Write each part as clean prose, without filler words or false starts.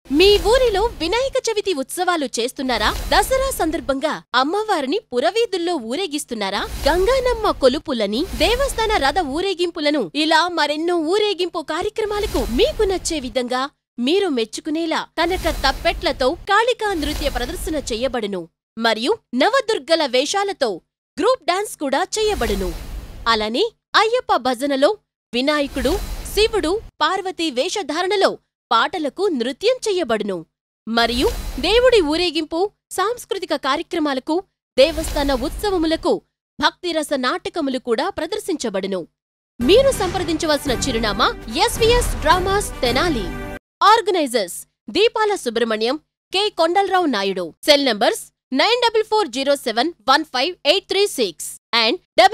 మీ ఊరిలో వినాయక చవితి ఉత్సవాలు చేస్తున్నారా? దసరా సందర్భంగా అమ్మవారిని పురవీధుల్లో ఊరేగిస్తున్నారా? గంగానమ్మ కొలుపులని, దేవస్థాన రథ ఊరేగింపులను ఇలా మరెన్నో ఊరేగింపు కార్యక్రమాలకు మీకు నచ్చే విధంగా మీరు మెచ్చుకునేలా కనక తప్పెట్లతో కాళికా నృత్య ప్రదర్శన చెయ్యబడును. మరియు నవదుర్గల వేషాలతో గ్రూప్ డాన్స్ కూడా చెయ్యబడును. అలానే అయ్యప్ప భజనలో వినాయకుడు, శివుడు, పార్వతీ వేషధారణలో పాటలకు నృత్యం చెయ్యబడును. మరియు దేవుడి ఊరేగింపు, సాంస్కృతిక కార్యక్రమాలకు, దేవస్థాన ఉత్సవములకు భక్తిరస నాటకములు కూడా ప్రదర్శించబడును. మీరు సంప్రదించవలసిన చిరునామా SVS dramas Tenali. Organisers Deepala Subrahmanyam, K Kondala Rao Naidu. Cell numbers 9407155836 and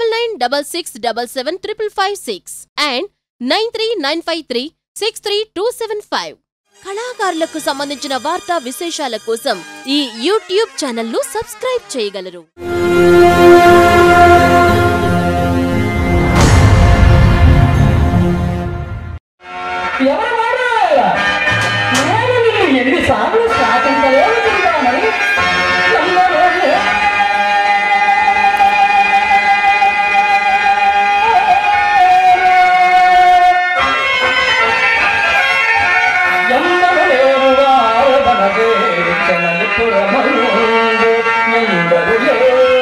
9966775556 and 939536325. కళాకారులకు సంబంధించిన వార్తా విశేషాల కోసం ఈ యూట్యూబ్ ఛానల్ను సబ్స్క్రైబ్ చేయగలరు. Pura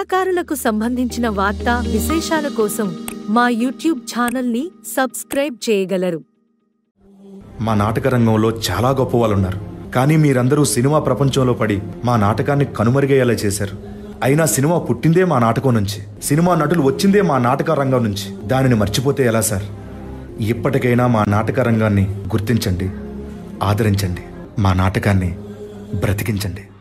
కళాకారులకు సంబంధించిన వార్తా విశేషాల కోసం మా యూట్యూబ్ ఛానల్ని సబ్స్క్రైబ్ చేయగలరు. మా నాటక రంగంలో చాలా గొప్ప వాళ్ళు ఉన్నారు, కానీ మీరందరూ సినిమా ప్రపంచంలో పడి మా నాటకాన్ని కనుమరుగయ్యేలా చేశారు. అయినా సినిమా పుట్టిందే మా నాటకం నుంచి, సినిమా నటులు వచ్చిందే మా నాటక రంగం నుంచి. దానిని మర్చిపోతే ఎలా సార్? ఇప్పటికైనా మా నాటక రంగాన్ని గుర్తించండి, ఆదరించండి, మా నాటకాన్ని బ్రతికించండి.